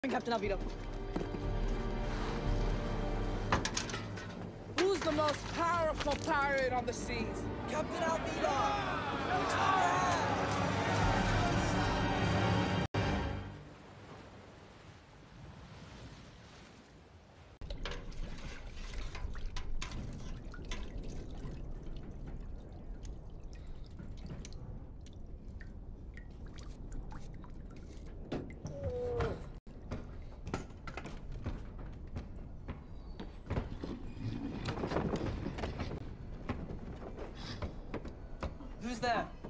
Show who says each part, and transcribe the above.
Speaker 1: Captain Alvito. Who's the most powerful pirate on the seas?
Speaker 2: Captain Alvito!
Speaker 3: Who's there?